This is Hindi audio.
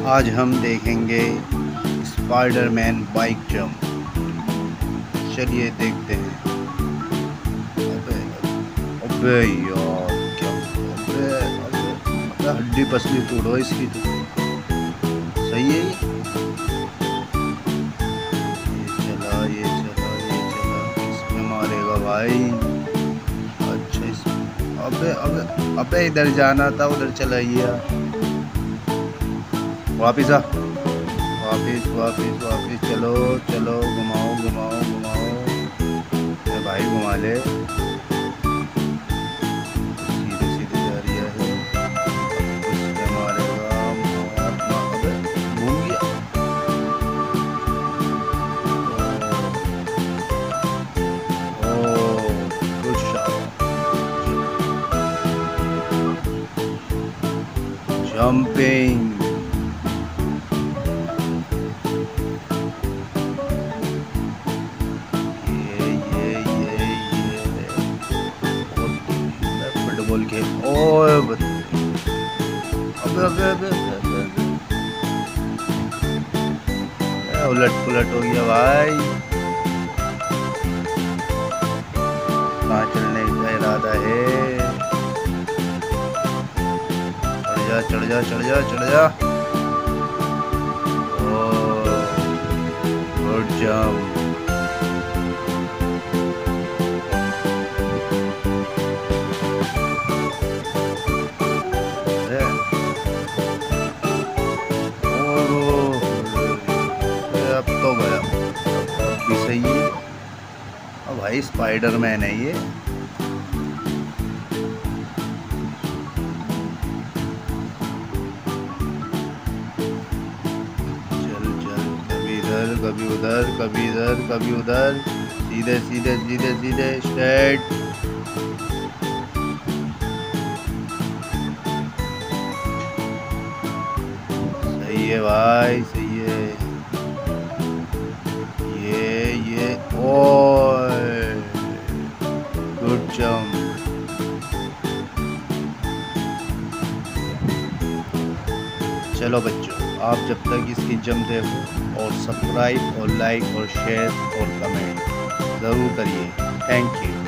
आज हम देखेंगे स्पाइडरमैन बाइक जंप। चलिए देखते हैं। अबे अबे यार क्या, अबे अबे अबे हड्डी पसली तोड़ो इसकी तो। सही है ये चला किसमें मारेगा भाई। अच्छा इस अबे अबे अबे इधर जाना था, उधर चला गया। वापिस आ, वापिस चलो चलो, घुमाओ भाई, घुमा ले। सीधे सीधे जा रही है, उससे मारेगा। अबे घूम गया। Oh good shot. Jumping. Football के ओए अबे अबे अबे अबे उलट पुलट हो गया भाई। कहाँ चलने का इरादा है? चढ़ जा। Oh good jump. अब तो गया, अब भी सही है। अब भाई स्पाइडरमैन है ये। चल कभी इधर कभी उधर। सीधे स्ट्रेट। सही है भाई, सही है। ये ओए गुड जंप। चलो बच्चों, आप जब तक इसकी जंप देखो और सब्सक्राइब और लाइक और शेयर और कमेंट ज़रूर करिए। Thank you.